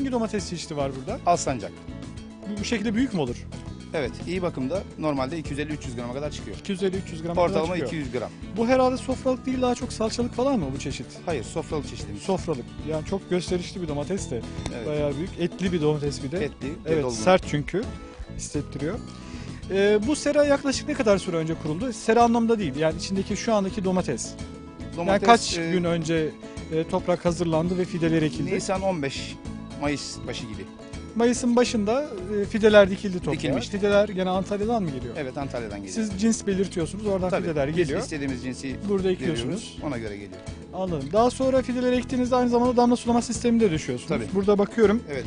Hangi domates çeşidi var burada? Alsancak. Bu şekilde büyük mü olur? Evet, iyi bakımda normalde 250-300 grama kadar çıkıyor. 250-300 gram kadar Ortalama çıkıyor. 200 gram. Bu herhalde sofralık değil, daha çok salçalık falan mı bu çeşit? Hayır, sofralık çeşidimiz. Sofralık. Yani çok gösterişli bir domates de. Evet. Bayağı büyük. Etli bir domates bir de. Etli, Evet, dolgun. sert çünkü. Hissettiriyor. Bu sera yaklaşık ne kadar süre önce kuruldu? Sera anlamda değil. Yani içindeki şu andaki domates. Yani Domates, kaç gün önce toprak hazırlandı ve fideler ekildi? Nisan 15 Mayıs başı gibi. Mayıs'ın başında fideler dikildi toprağa. Dikilmişti. Fideler gene Antalya'dan mı geliyor? Evet, Antalya'dan geliyor. Siz cins belirtiyorsunuz. Oradan Tabii, fideler biz geliyor. istediğimiz cinsi Burada veriyoruz. ekiyorsunuz. Ona göre geliyor. Anladım. Daha sonra fideleri ektiğinizde aynı zamanda damla sulama sisteminde düşüyorsunuz. Tabii. Burada bakıyorum. Evet,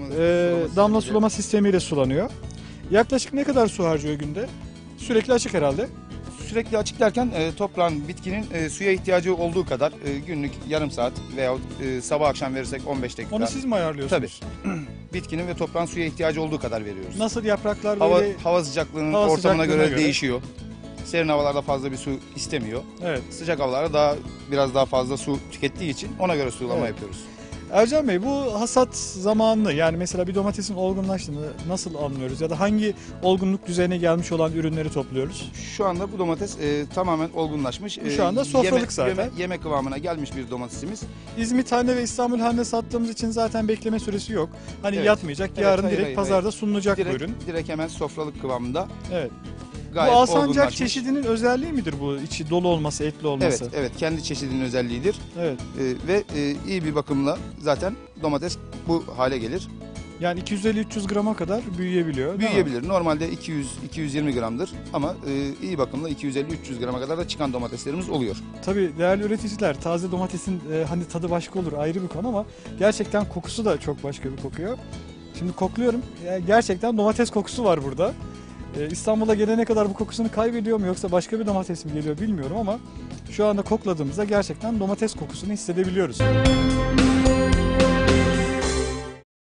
Damla sulama sistemiyle sulanıyor. Yaklaşık ne kadar su harcıyor günde? Sürekli açık herhalde. Sürekli açık derken toprağın, bitkinin suya ihtiyacı olduğu kadar günlük yarım saat veyahut sabah akşam verirsek 15 dakika. Onu siz mi ayarlıyorsunuz? Tabii. Bitkinin ve toprağın suya ihtiyacı olduğu kadar veriyoruz. Nasıl yapraklar böyle? Hava sıcaklığının Hava ortamına sıcaklığına göre değişiyor. Serin havalarda fazla bir su istemiyor. Evet. Sıcak havalarda biraz daha fazla su tükettiği için ona göre sulama Evet. yapıyoruz. Ercan Bey, bu hasat zamanını, yani mesela bir domatesin olgunlaştığını nasıl anlıyoruz? Ya da hangi olgunluk düzeyine gelmiş olan ürünleri topluyoruz? Şu anda bu domates tamamen olgunlaşmış. Şu anda sofralık zaten. Yeme kıvamına gelmiş bir domatesimiz. İzmit Hane ve İstanbul Hane sattığımız için zaten bekleme süresi yok. Hani Evet. yatmayacak, Evet, yarın hayır, direkt hayır, pazarda sunulacak bu ürün. Direkt hemen sofralık kıvamında. Evet. Gayet Bu Alsancak olgunlaşmış. çeşidinin özelliği midir bu? İçi dolu olması, etli olması. Evet, evet, kendi çeşidinin özelliğidir. Evet. Ve iyi bir bakımla zaten domates bu hale gelir. Yani 250-300 grama kadar büyüyebiliyor. değil mi? Büyüyebilir. Normalde 200-220 gramdır ama iyi bakımla 250-300 grama kadar da çıkan domateslerimiz oluyor. Tabii değerli üreticiler, taze domatesin hani tadı başka olur, ayrı bir konu, ama gerçekten kokusu da çok başka bir kokuyor. Şimdi kokluyorum. Yani gerçekten domates kokusu var burada. İstanbul'a gelene kadar bu kokusunu kaybediyor mu yoksa başka bir domates mi geliyor bilmiyorum, ama şu anda kokladığımızda gerçekten domates kokusunu hissedebiliyoruz.